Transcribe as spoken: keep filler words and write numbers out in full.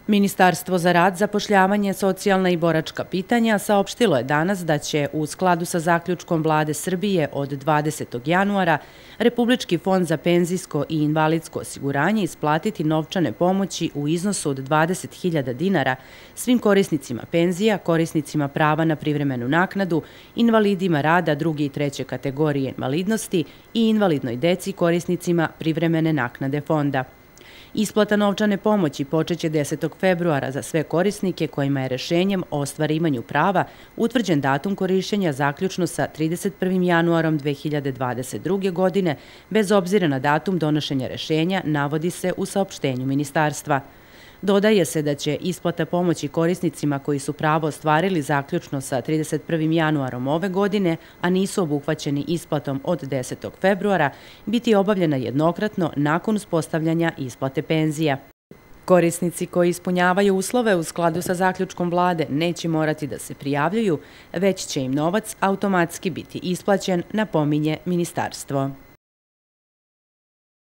Ministarstvo za rad, zapošljavanje, socijalna i boračka pitanja saopštilo je danas da će u skladu sa zaključkom Vlade Srbije od dvadesetog januara Republički fond za penzijsko i invalidsko osiguranje isplatiti novčane pomoći u iznosu od dvadeset hiljada dinara svim korisnicima penzija, korisnicima prava na privremenu naknadu, invalidima rada druge i treće kategorije invalidnosti i invalidnoj deci korisnicima privremene naknade fonda. Isplata novčane pomoći počeće desetog februara za sve korisnike kojima je rešenjem o ostvarivanju prava utvrđen datum korišćenja zaključno sa trideset prvim januarom dve hiljade dvadeset druge. godine, bez obzira na datum donošenja rešenja, navodi se u saopštenju ministarstva. Dodaje se da će isplata pomoći korisnicima koji su pravo ostvarili zaključno sa trideset prvim januarom ove godine, a nisu obuhvaćeni isplatom od desetog februara, biti obavljena jednokratno nakon uspostavljanja isplate penzija. Korisnici koji ispunjavaju uslove u skladu sa zaključkom Vlade neće morati da se prijavljuju, već će im novac automatski biti isplaćen, napominje ministarstvo.